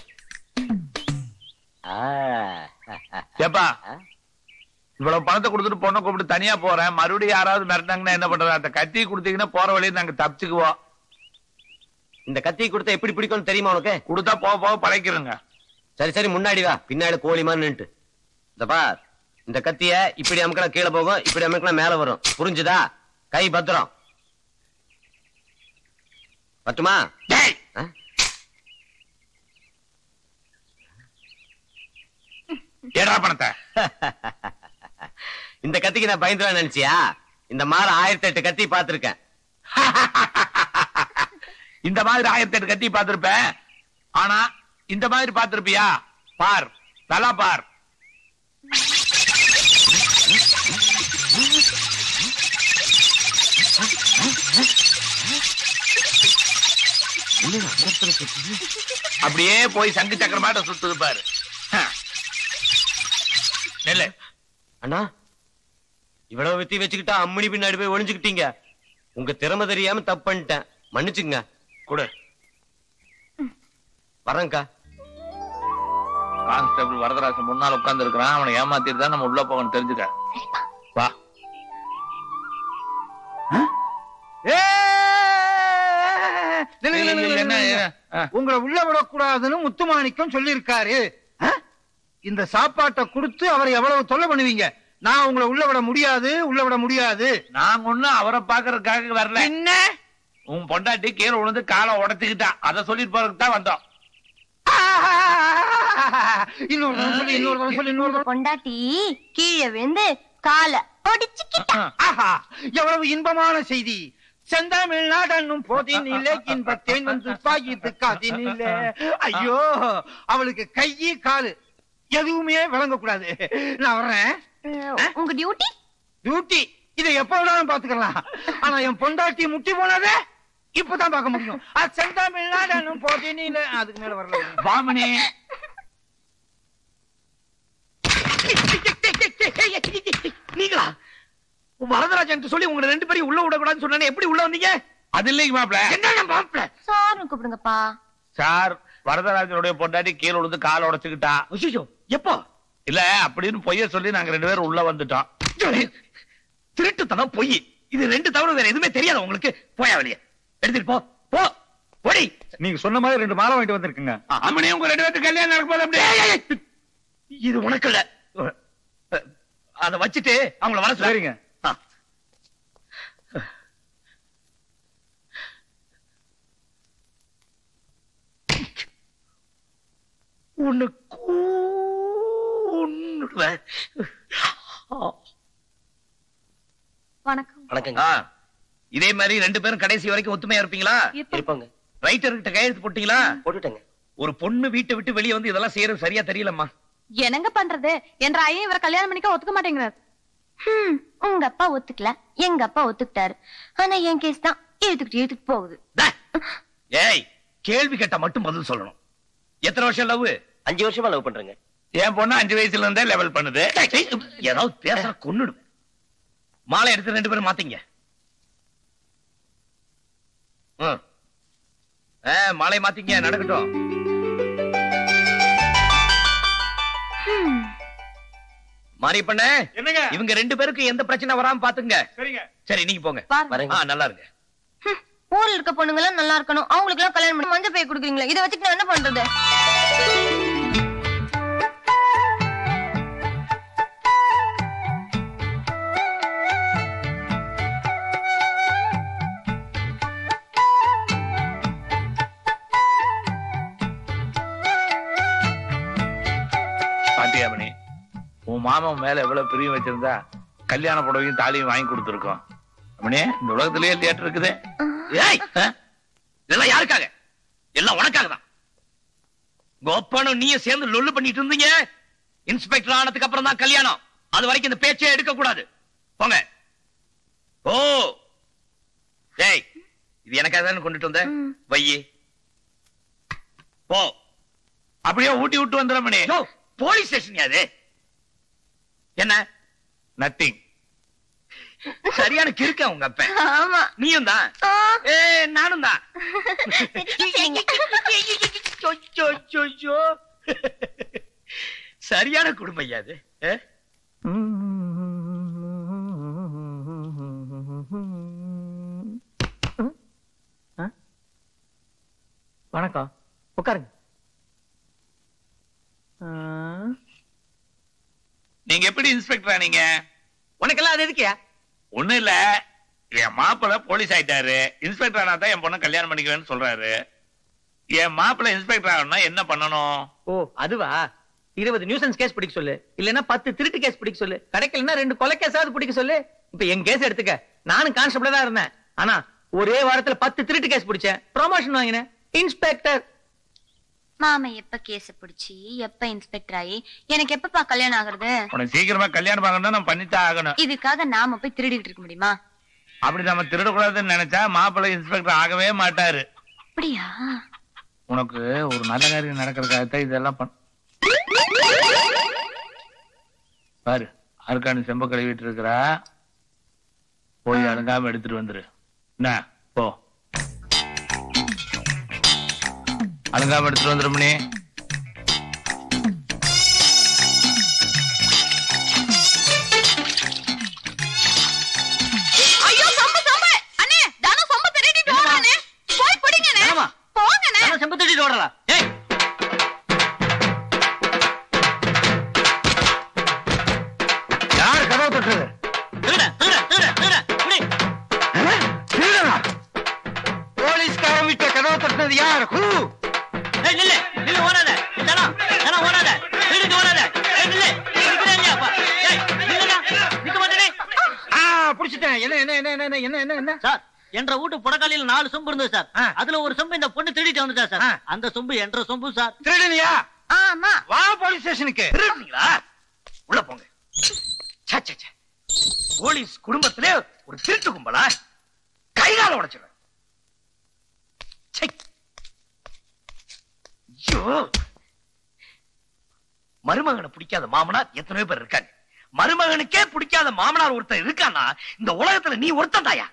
ஏப்பா, இவ்வளவு பணத்தை கொடுத்துட்டு பொண்ணை கூப்பிட்டு தனியா போறேன். மறுபடியும் யாராவது மிரட்டாங்கன்னா என்ன பண்றது? அந்த கத்தி கொடுத்தீங்கன்னா போற வழியை நாங்க தப்பிச்சுக்குவோம். இந்த கத்தி கொடுத்தா எப்படி பிடிக்கும்னு தெரியுமா உனக்கு? கொடுத்தா போக போக பழைக்கிறங்க. சரி சரி, முன்னாடி வா, பின்னாடி கோழிமான்னு நின்னுட்டு. இந்த பார், இந்த கத்திய இப்படி அமுக்கலாம் கீழே போகும், இப்படி அமுக்கலாம் மேல வரும். புரிஞ்சுதா? கை பத்திரம். பத்துமா? ஏடா பணத்தை. இந்த கத்திக்கு நான் பயந்துருவேன் நினைச்சியா? இந்த மாதிரி 1008 கத்தி பார்த்திருக்கேன். இந்த மாதிரி 1008 கத்தி பார்த்திருப்பேன். ஆனா இந்த மாதிரி பார்த்திருப்பியா? பார், நல்லா பார். அப்படியே போய் சங்கு சக்கரமாட்ட சுத்துது பாரு. நெல்லு அண்ணா, இவ்வளவு வித்தி வச்சுக்கிட்டா அம்மணி பின்னாடி போய் ஒளிஞ்சுக்கிட்டீங்க. உங்க திறமை தெரியாம தப்பு பண்ணிட்டேன், மன்னிச்சுங்க. கொடு. வரேன்க்கா. கான்ஸ்டபிள் வரதராசன் முன்னால உட்கார்ந்து இருக்கிறான். அவனை ஏமாத்திட்டு தான் நம்ம உள்ள போகணும், தெரிஞ்சுக்க. வா. உங்களை உள்ள விடக்கூடாதுன்னு முத்துமாணிக்கம் சொல்லி இருக்காரு. இந்த சாப்பாட்டை கொடுத்து அவரை எவ்வளவு தொல்லை பண்ணுவீங்க? நான் உங்களை உள்ள விட முடியாது, உள்ள விட முடியாது. நாங்க ஒண்ணும் அவரை பாக்குறதுக்காக வரல. என்ன உன் பொண்டாட்டி கீழே விழுந்து காலை உடைச்சுக்கிட்டா, அதை சொல்லிட்டு போறதுக்கு தான் வந்தோம். இன்னொரு பொண்டாட்டி கீழே விழுந்து காலை ஒடிச்சுக்கிட்டா. எவ்வளவு இன்பமான செய்தி! செந்தமிழ் நாடன்னும் போதினிலே இன்பத்தேன் வந்து பாயித்து காதினிலே. ஐயோ, அவளுக்கு கையி காலு எதுவுமே விளங்கக்கூடாது. நான் வர்றேன். உங்க டியூட்டி? டியூட்டி இதை எப்ப வேணாலும் பாத்துக்கலாம். ஆனா என் பொண்டாட்டி முட்டி போனதே இப்பதான் பார்க்க முடியும். செந்தமிழ் நாடன்னும் போதினிலே. அதுக்கு மேல வரல. பாமணி, நீங்களா வரதராஜன் சொல்லி உங்க 2 பேரையும் உள்ள விடக்கூடாதுன்னு சொன்ன? எப்படி உள்ள வந்தீங்க? அது இல்லைங்க மாப்பிள. என்ன மாப்பிள? சார்னு கூப்பிடுங்கப்பா. சார், வரதராஜனுடைய பொண்டாட்டி கீழே விழுந்து காலை உடைச்சுக்கிட்டா. ஐயோ, எப்போ? இல்ல அப்படின்னு பொய்ய சொல்லி நாங்க 2 பேரும் உள்ள வந்துட்டோம். திருட்டுத்தனம் பொய், இது 2 தவிர வேற எதுவுமே தெரியாது உங்களுக்கு. போயா வெளியே, எடுத்துட்டு போ போ போடி. நீங்க சொன்ன மாதிரி 2 மாலை வாங்கிட்டு வந்திருக்குங்க. அம்மனே உங்க 2 பேருக்கு கல்யாணம் நடக்க போல அப்படியே. இது உனக்கு இல்ல, அத வச்சுட்டு அவங்கள வர சரிங்க. வணக்கம். வணக்கங்க. இதே மாதிரி 2 பேரும் கடைசி வரைக்கும் ஒத்துமையா இருப்பீங்களா? இருப்பாங்க. ரைட்டர் கிட்ட கையெழுத்து போட்டீங்களா? போட்டுட்டேங்க. ஒரு பொண்ணு வீட்டை விட்டு வெளியே வந்து இதெல்லாம் செய்யறது சரியா தெரியலம்மா. என்னங்க பண்றது? என்ற ஐயன் இவரை கல்யாணம் பண்ணிக்க ஒத்துக்க மாட்டேங்கிறார். உங்க அப்பா ஒத்துக்கல, எங்க அப்பா ஒத்துக்கிட்டாரு. ஆனா என் கேஸ் தான் இழுத்துக்கிட்டு போகுது. ஏய், கேள்வி கேட்டா மட்டும் பதில் சொல்லணும். எத்தனை வருஷம் லவ்? 5 வருஷமா லவ் பண்றேங்க. என் பொண்ணு 5 வயசுல இருந்தே லெவல் பண்ணுது. ஏதாவது பேச கொன்னுடுவேன். மாலை எடுத்து 2 பேரும் மாத்தீங்க. மாலை மாத்தீங்க, நடக்கட்டும். மாறி பண்ண என்னங்க இவங்க 2 பேருக்கு எந்த பிரச்சனை வராம பாத்துங்க. சரிங்க. சரி, நீங்க போங்க. நல்லா இருங்க. ஊர்ல இருக்க பொண்ணுங்க எல்லாம் நல்லா இருக்கணும், அவங்களுக்கு எல்லாம் கல்யாணம் பண்ணி மஞ்சள் பை குடுக்குறீங்களா? இதை வச்சுட்டு நான் என்ன பண்றது? பாட்டியாமணி, உன் மாமன் மேல எவ்வளவு பிரியம் வச்சிருந்தா கல்யாண புடவையும் தாலியும் வாங்கி கொடுத்துருக்கோம். அம்மனே, இந்த உலகத்திலேயே தியேட்டர் இருக்குது. ஏய், இதெல்லாம் யாருக்காக? எல்லாம் உனக்காக தான். கோப்பானும் நீயும் சேர்ந்து லொல்லு பண்ணிட்டு இருந்தீங்க. இன்ஸ்பெக்டர் ஆனதுக்கு அப்புறம் தான் கல்யாணம். அது வரைக்கும் இந்த பேச்சே எடுக்க கூடாது. போங்க. ஓ ஏய், இது எனக்காக தானே கொண்டுட்டு வந்த? வையே போ. அப்படியே ஊட்டி விட்டு வந்துடுறமணி. போலீஸ் ஸ்டேஷன் அது என்ன? நத்திங். சரியான கிறுக்க உங்க அப்ப. ஆமா, நீயும் தான். நானும் தான். சரியான குடும்பம் ஐயா அது. வணக்கம், உட்காருங்க. நீங்க எப்படி இன்ஸ்பெக்டரா? நீங்க உனக்கெல்லாம் அது எதுக்கியா? ஒண்ணு இல்ல, என் மாப்பிள்ள போலீஸ் ஆயிட்டாரு. இன்ஸ்பெக்டர் ஆனா தான் என் பொண்ணை கல்யாணம் பண்ணிக்குவேன்னு சொல்றாரு. என் மாப்பிள்ள இன்ஸ்பெக்டர் ஆகணும்னா என்ன பண்ணணும்? ஓ அதுவா? 20 நியூசன்ஸ் கேஸ் பிடிக்க சொல்லு, இல்லன்னா 10 திருட்டு கேஸ் பிடிக்க சொல்லு, கிடைக்கலன்னா 2 கொலை கேஸாவது பிடிக்க சொல்லு. இப்ப என் கேஸ் எடுத்துக்க, நானும் கான்ஸ்டபிளா தான் இருந்தேன். ஆனா ஒரே வாரத்துல 10 திருட்டு கேஸ் பிடிச்சேன், ப்ரமோஷன் வாங்கினேன், இன்ஸ்பெக்டர். மாமா எப்ப கேஸ் பிடிச்சி எப்ப இன்ஸ்பெக்டர் ஆகி எனக்கு எப்பப்பா கல்யாணம் ஆகுறது? உனக்கு சீக்கிரமா கல்யாணம் ஆகணும்னா நம்ம பண்ணித்தான் ஆகணும். இதுக்காக நாம போய் திருடிட்டு இருக்க முடியுமா? அப்படி நம்ம திருடக்கூடாதுன்னு நினைச்சா மாப்பிள்ளை இன்ஸ்பெக்டர் ஆகவே மாட்டாரு. அப்படியா? உனக்கு ஒரு நல்ல காரியம் நடக்கிறதுக்காகத்தான் இதெல்லாம் பாரு. அருக்காணி செம்ப கழுவிட்டு இருக்கிறா, போய் அழுங்காம எடுத்துட்டு வந்துரு. என்ன போ, அழுங்காம எடுத்துட்டு வந்துருமணி. ஐயோ சம்ப சம்ப அண்ணே, தான சம்ப திருடிட்டு ஓடுறானே, போய் பிடிங்கனே. போங்கனே. தான சம்ப திருடிட்டு ஓடுறா? ஏய், யார் கதவை தட்டுறது? திருட திருட திருட திருட புடி. திருடனா? போலீஸ்காரன் வீட்டை கதவை தட்டுறது யார்? ஏய் நில்லு நில்லு, ஓடாத. தானா தானா ஓடாத, திருடிட்டு ஓடாத. ஏய் நில்லு, நிக்கறேன்யா அப்பா. ஏய் நில்லுடா, நிக்க மாட்டேனே. புடிச்சிட்டேன். என்ன என்ன என்ன என்ன என்ன என்ன என்ன சார், என்ற வீட்டு புடக்காலியில் 4 சொம்பு இருந்தது சார். அதுல ஒரு சொம்பு இந்த பொண்ணு திருடிட்டு வந்துட்டா சார். அந்த சொம்பு என்ற சொம்பு சார். திருடனியா? ஆமா. வா போலீஸ் ஸ்டேஷனுக்கு. திருடுனீங்களா? உள்ள போங்க. போலீஸ் குடும்பத்திலே ஒரு திருட்டு கும்பலா? கைகால உடைச்சிடும். மருமகனை பிடிக்காத மாமனார் எத்தனையோ பேர் இருக்காங்க. மருமகனுக்கே பிடிக்காத மாமனார் ஒருத்தர் இருக்கானா இந்த உலகத்துல நீ ஒருத்தன் தாயா?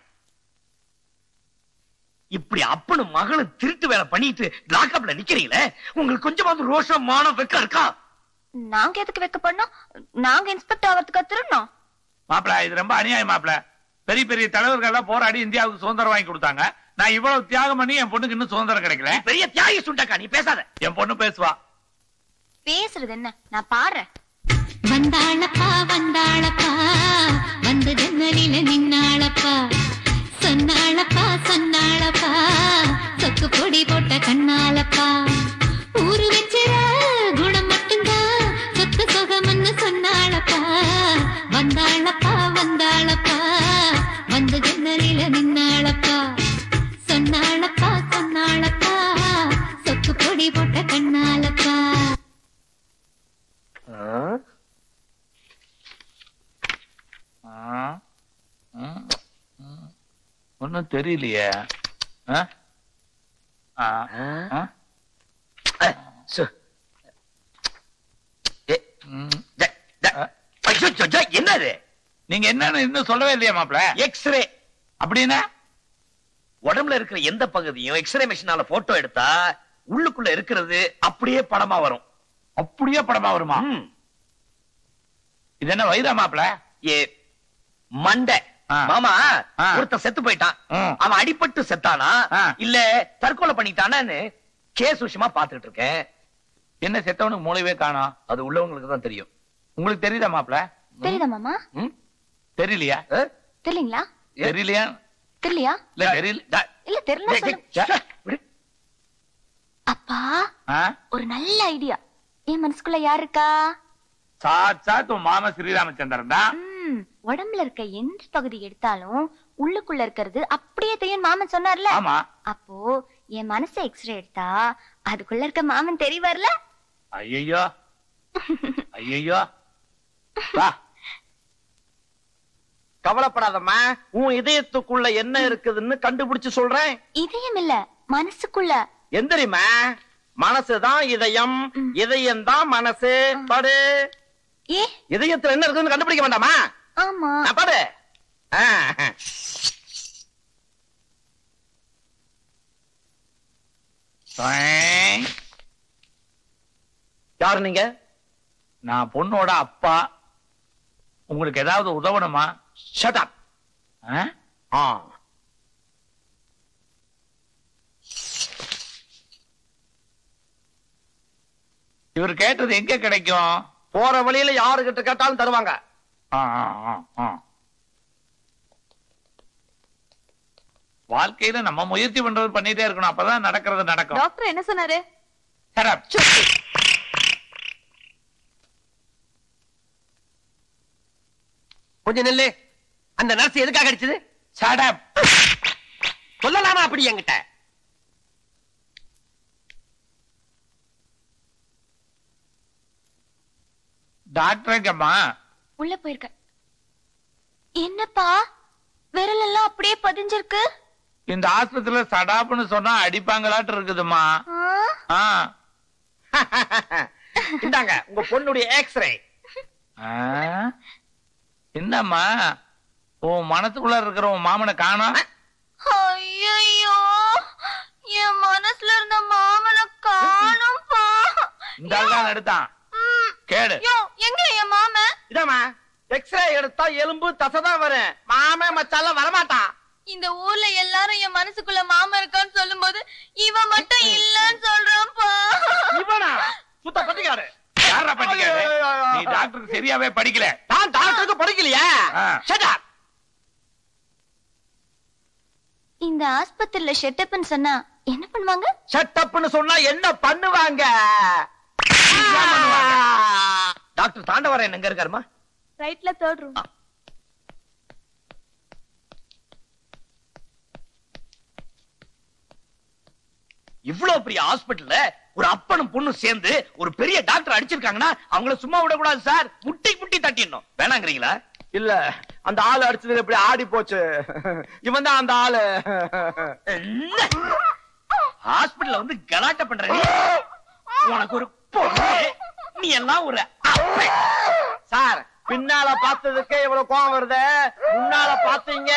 இப்படி அப்பனும் மகளும் திருட்டு வேலை பண்ணிட்டு லாக்அப்ல நிக்கிறீங்களே, உங்களுக்கு கொஞ்சமாவது ரோஷம் மானம் வெக்கம் இருக்கா? நாங்க எதுக்கு வைக்கப்படணும்? நாங்க இன்ஸ்பெக்டர் ஆகிறதுக்கு திருடணும். மாப்பிள இது ரொம்ப அநியாயம் மாப்பிள. பெரிய பெரிய தலைவர்கள் எல்லாம் போராடி இந்தியாவுக்கு சுதந்திரம் வாங்கி கொடுத்தாங்க. நான் இவ்வளவு தியாகம் பண்ணி என் பொண்ணுக்கு இன்னும் சுதந்திரம் கிடைக்கல. பெரிய தியாகி சுண்டக்கா, நீ பேசாத. என் பொண்ணு பேசுவா. பேசுறது என்ன, நான் பாடுறேன். வந்தாளப்பா வந்தாளப்பா வந்து ஜன்னலில நின்னாளப்பா சொன்னாளப்பா சொன்னாளப்பா சொக்கு பொடி போட்ட கண்ணாலப்பா ஊரு வச்சிர குணம் மட்டும்தான் சொத்து சொகம்னு சொன்னாளப்பா வந்தாளப்பா வந்தாளப்பா வந்து ஜன்னலில நின்னாளப்பா சொன்னாளப்பா சொன்னாளப்பா சொக்கு பொடி போட்ட கண்ணாலப்பா. ஒன்னும் தெரியலையே. என்னது நீங்க என்னன்னு இன்னும் சொல்லவே இல்லையா மாப்பிள? எக்ஸ்ரே அப்படின்னா உடம்புல இருக்கிற எந்த பகுதியும் எக்ஸ்ரே மிஷினால போட்டோ எடுத்தா உள்ளுக்குள்ள இருக்கிறது அப்படியே படமா வரும். அப்படியே படமா வருமா? இது என்ன வயிறா மாப்பிள? ஏ மண்டை மாமா, ஒருத்த செத்து போயிட்டான். அவன் அடிபட்டு செத்தானா இல்ல தற்கொலை பண்ணிட்டானான்னு கேஸ் விஷயமா பாத்துட்டு இருக்கேன். என்ன செத்தவனுக்கு மூளைவே காணோம்? அது உள்ளவங்களுக்கு தான் தெரியும். உங்களுக்கு தெரியுதா மாப்பிள? தெரியுதா மாமா? தெரியலையா? தெரியலீங்களா? தெரியலையா? தெரியலையா? இல்ல தெரியல. இல்ல தெரியல. அப்பா ஒரு நல்ல ஐடியா. என் மனசுக்குள்ள யாரு இருக்கா? சாட்சாத் உன் மாமா ஸ்ரீராமச்சந்திரன் தான். உடம்புல இருக்க எந்த பகுதி எடுத்தாலும் உள்ளுக்குள்ள இருக்கிறது அப்படியே தெரியும் மாமன் சொன்னார்ல. ஆமா. அப்போ என் மனசு எக்ஸ்ரே எடுத்தா அதுக்குள்ள இருக்க மாமன் தெரிவார்ல. ஐயோ ஐயோ. கவலைப்படாதம்மா, உன் இதயத்துக்குள்ள என்ன இருக்குதுன்னு கண்டுபிடிச்சு சொல்றேன். இதயம் இல்ல, மனசுக்குள்ள. எந்திரிமா, மனசுதான் இதயம், இதயம் தான் மனசு. பாடு. ஏ இதயத்துல என்ன இருக்குன்னு கண்டுபிடிக்க வேண்டாமா? ஆமா பாடு. யாரு நீங்க? நான் பொண்ணோட அப்பா. உங்களுக்கு ஏதாவது உதவணுமா? Shut up. இவர் கேட்டது எங்க கிடைக்கும்? போற வழியில யாருகிட்ட கேட்டாலும் தருவாங்க. வாழ்க்கையில நம்ம முயற்சி பண்றது பண்ணிட்டே இருக்கணும், அப்பதான் நடக்கிறது நடக்கும். டாக்டர் என்ன சொன்னாரு? கொஞ்சம் நெல்லு. அந்த நர்ஸ் எதுக்காக அடிச்சது? சடப். சொல்லலாமா அப்படி என்கிட்ட? டாக்டர் எங்கம்மா? உள்ள போயிருக்க. என்னப்பா விரல் எல்லாம் அப்படியே பதிஞ்சிருக்கு? இந்த ஆஸ்பத்திரியில சடாப்னு சொன்னா அடிப்பாங்களாட்டு இருக்குதுமா. இந்தாங்க உங்க பொண்ணுடைய எக்ஸ்ரே. என்னம்மா உன் மனசுக்குள்ள இருக்கிற உன் மாமனை காணோம்? ஐயோ, என் மனசுல இருந்த மாமனை காணோம்பா. இந்த ஆள் தான் எடுத்தான். கேடு. எங்க என் மாமன்? இதாமா எக்ஸ்ரே எடுத்தா எலும்பு தசைதான் வரும். மாமன் மச்சால வரமாட்டான். இந்த ஊர்ல எல்லாரும் என் மனசுக்குள்ள மாமன் இருக்கான்னு சொல்லும் போது இவன் மட்டும் இல்லன்னு சொல்றான்ப்பா. இவனா சுத்த பட்டிக்காரு? யாரா படிக்காரு? நீ டாக்டருக்கு சரியாவே படிக்கல. நான் டாக்டருக்கு படிக்கலையா? Shut up. இந்த ஆஸ்பத்திரியில ஷெட்டப்னு சொன்னா என்ன பண்ணுவாங்க? ஷட்டப்னு சொன்னா என்ன பண்ணுவாங்க? டாக்டர் தாண்டவரன் எங்க இருக்காருமா? ரைட்ல 3rd ரூம். இவ்வளவு பெரிய ஹாஸ்பிடல்ல ஒரு அப்பனும் பொண்ணும் சேர்ந்து ஒரு பெரிய டாக்டர் அடிச்சிருக்காங்கன்னா அவங்கள சும்மா விடக்கூடாது சார். முட்டி முட்டி தட்டிடணும். வேணாங்கிறீங்களா? இல்ல, அந்த ஆளு அடிச்சது எப்படி ஆடி போச்சு. இவன் தான் அந்த ஆளு. ஹாஸ்பிடல்ல வந்து கலாட்ட பண்ற உனக்கு ஒரு பொண்ணு, நீ எல்லாம் ஒரு சார். பின்னால பார்த்ததுக்கு இவ்வளவு கோவம் வருது, முன்னால பாத்தீங்க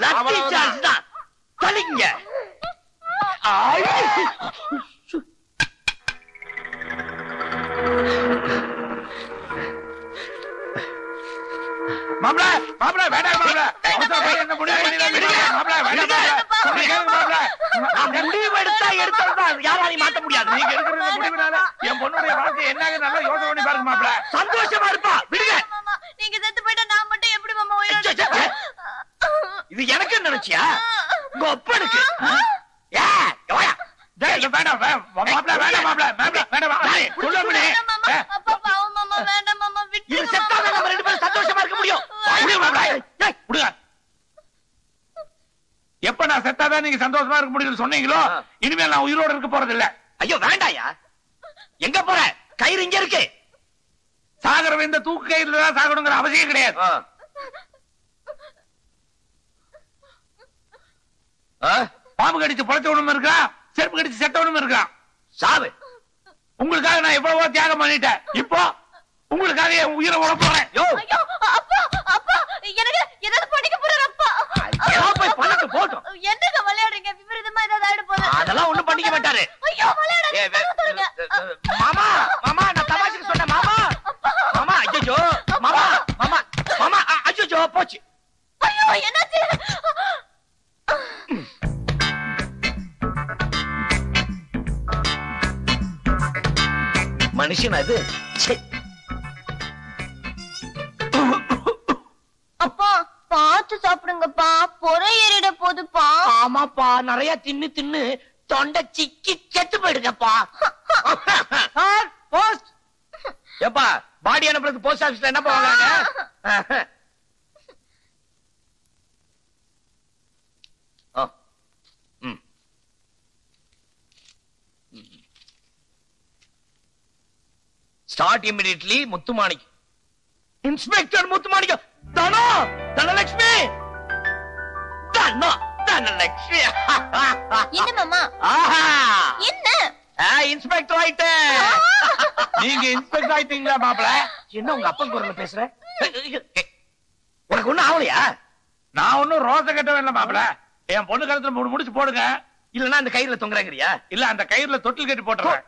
தலிங்க. மாப்ள மாப்ள வேண்டாம் மாப்ள என்ன முடிவு மாப்ள வேண்டாம் மாப்ள முடிவு எடுத்தா எடுத்தா யாராலையும் மாத்த முடியாது. நீங்க எடுக்கிற முடிவுனால என் பொண்ணுடைய வாழ்க்கை என்னங்க நல்லா யோசனை பண்ணி பாருங்க மாப்ள. சந்தோஷமா இருப்பா விடுங்க. நீங்க செத்து போயிட்டா நான் மட்டும் எப்படி மாமா உயிரோட? இது எனக்கு நினைச்சியா? உங்க அப்பனுக்கு வேண்டாம் மாப்ள வேண்டாம் மாப்ள வேண்டாம் சொல்ல அப்பா பாவம் மாமா வேண்டாம் மாமா விட்டு. இது செத்தாதான் நம்ம 2 பேரும் சந்தோஷமா இருக்க முடியும். எப்ப நான் செத்தாதான் நீங்க சந்தோஷமா இருக்க முடியும்னு சொன்னீங்களோ இனிமேல் நான் உயிரோட இருக்க போறது இல்ல. ஐயோ வேண்டாயா. எங்க போற? கயிறு இங்க இருக்கு. சாகரவ இந்த தூக்கு கயிறுல தான் சாகணுங்கிற அவசியம் கிடையாது. பாம்பு கடிச்சு பொழைச்சவனும் இருக்கா, செருப்பு கடிச்சு செத்தவனும் இருக்கா. சாவு. உங்களுக்காக நான் எவ்வளவோ தியாகம் பண்ணிட்டேன். இப்போ உங்களுக்காக என் உயிரை உட போறேன். ஐயோ அப்பா அப்பா எனக்கு ஏதாவது பண்ணிக்க போறாரு அப்பா. போய் பண்ணட்டு போட்டும். என்னங்க விளையாடுறீங்க? விபரீதமா ஏதாவது ஆயிட போகுது. அதெல்லாம் ஒண்ணும் பண்ணிக்க மாட்டாரு. ஐயோ விளையாடுங்க. மாமா மாமா நான் தமாஷுக்கு சொன்னேன் மாமா. மாமா ஐயோ மாமா மாமா மாமா ஐயோ போச்சு. ஐயோ என்னாச்சு? மனுஷன் அது. அப்பா பார்த்து சாப்பிடுங்கப்பா, பொறை ஏறிட போதுப்பா. ஆமாப்பா நிறைய தின்னு தின்னு தொண்டை சிக்கி செத்து போயிடுங்கப்பா. போஸ்ட் ஏப்பா பாடி அனுப்புறதுக்கு போஸ்ட் ஆபீஸ்ல என்ன போவாங்க? Start immediately Muthumanickam. Inspector Muthumanickam. தனோ தனலட்சுமி தனோ தனலட்சுமி. என்ன மாமா? என்ன இன்ஸ்பெக்டர் ஆயிட்ட? நீங்க இன்ஸ்பெக்டர் ஆயிட்டீங்களா மாப்ள? என்ன உங்க அப்பன் குரல்ல பேசுற? உனக்கு ஒண்ணும் ஆகலையா? நான் ஒன்னும் ரோச கட்டவே இல்ல மாப்ள. என் பொண்ணு கழுத்துல முடிச்சு போடுங்க. இல்லன்னா அந்த கயிறுல தொங்குறாங்கறியா? இல்ல அந்த கயிறுல தொட்டில் கட்டி போட்டுறேன்.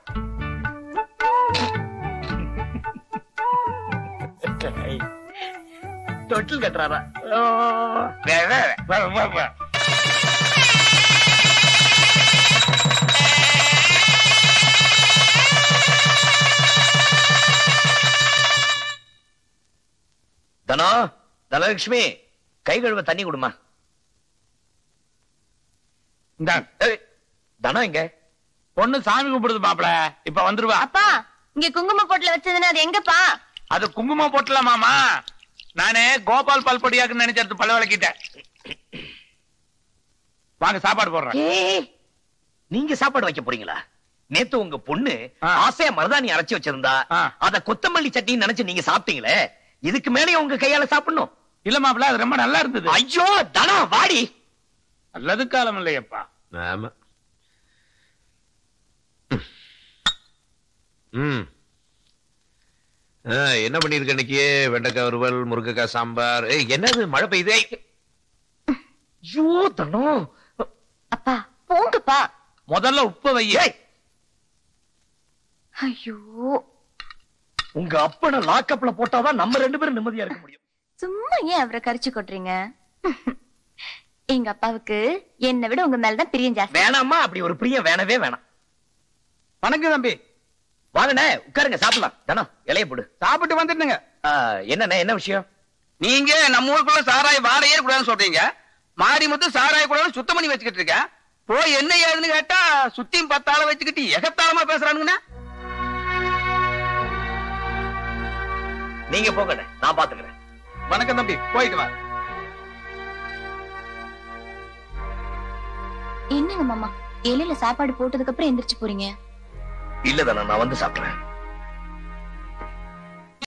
தொட்டில் கட்டுறாரா? தனோ தனலட்சுமி கை கழுவ தண்ணி கொடுமா. தனம் எங்க? பொண்ணு சாமி கும்பிடுது மாப்ள. இப்ப வந்துருவா. அப்பா இங்க குங்கும பொட்டுல வச்சதுன்னா அது எங்கப்பா? அது குங்குமம் போட்டல மாமா. நானே கோபால் பல்படியாக்கு நினைச்சது பல்ல விளக்கிட்டேன். வாங்க சாப்பாடு போடுறேன். நீங்க சாப்பாடு வைக்க போறீங்களா? நேத்து உங்க பொண்ணு ஆசையா மருதாணி அரைச்சு வச்சிருந்தா அத கொத்தமல்லி சட்னி நினைச்சு நீங்க சாப்பிட்டீங்களே, இதுக்கு மேலே உங்க கையால சாப்பிடணும். இல்ல மாப்பிள்ள அது ரொம்ப நல்லா இருந்தது. ஐயோ தனா வாடி. நல்லது காலம் இல்லையப்பா. ஆமா. என்ன பண்ணிருக்க இன்னைக்கு? வெண்டைக்காய் வறுவல், முருங்கைக்காய் சாம்பார். என்னது மழை பெய்யுதே? ஐயோ தனோ. அப்பா போங்கப்பா. முதல்ல உப்பு வையே. ஐயோ உங்க அப்பனை லாக்கப்ல போட்டாதான் நம்ம 2 பேரும் நிம்மதியா இருக்க முடியும். சும்மா ஏன் அவரை கரிச்சு கொட்டுறீங்க? எங்க அப்பாவுக்கு என்னை விட உங்க மேலதான் பிரியம் ஜாஸ்தி. வேணாமா? அப்படி ஒரு பிரியம் வேணவே வேணாம். வணக்கம் தம்பி. வாங்கண்ணே உட்காருங்க சாப்பிடலாம். தானோ இலைய போடு. சாப்பிட்டு வந்துட்டுங்க. என்னண்ணே என்ன விஷயம்? நீங்க நம்ம ஊருக்குள்ள சாராய வாரையே கூடாதுன்னு சொல்றீங்க. மாறி மொத்தம் சாராய கூடாது சுத்தம் பண்ணி வச்சுக்கிட்டு இருக்க. போய் என்ன ஏதுன்னு கேட்டா சுத்தியும் 10 ஆளை வச்சுக்கிட்டு எகத்தாளமா பேசுறானுங்கண்ணா. நீங்க போங்கண்ணே நான் பாத்துக்கிறேன். வணக்கம் தம்பி போயிட்டு வா. என்னங்க மாமா இலையில சாப்பாடு போட்டதுக்கு அப்புறம் எந்திரிச்சு போறீங்க? இல்லதானே நான் வந்து சாப்பிடுறேன்.